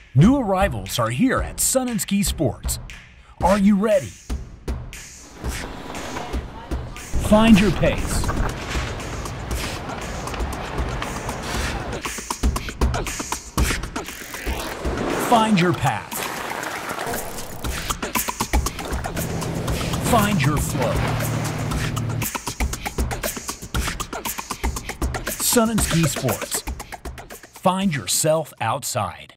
New arrivals are here at Sun and Ski Sports. Are you ready? Find your pace. Find your path. Find your flow. Sun and Ski Sports. Find yourself outside.